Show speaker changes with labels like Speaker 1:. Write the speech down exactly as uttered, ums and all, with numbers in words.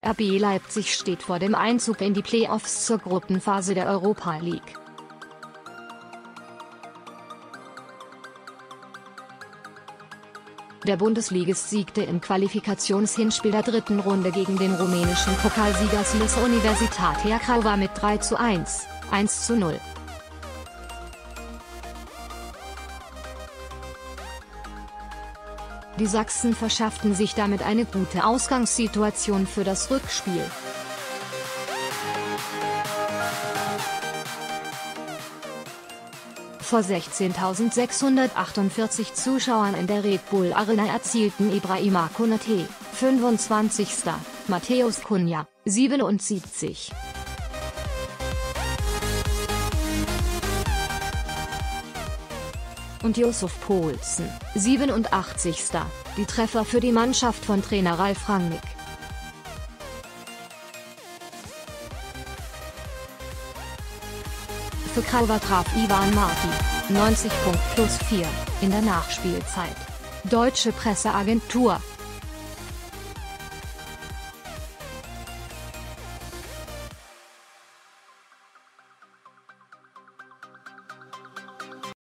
Speaker 1: R B Leipzig steht vor dem Einzug in die Playoffs zur Gruppenphase der Europa League. Der Bundesligist siegte im Qualifikationshinspiel der dritten Runde gegen den rumänischen Pokalsieger Slis Universitatea Craiova mit drei zu eins, eins zu null. Die Sachsen verschafften sich damit eine gute Ausgangssituation für das Rückspiel. Vor sechzehntausendsechshundertachtundvierzig Zuschauern in der Red Bull Arena erzielten Ibrahima Konate, fünfundzwanzigster, Matthäus Cunha, siebenundsiebzig. und Yusuf Poulsen, siebenundachtzigster, die Treffer für die Mannschaft von Trainer Ralf Rangnick. Für Craiova traf Ivan Marti, neunzig Punkt plus vier, in der Nachspielzeit. Deutsche Presseagentur.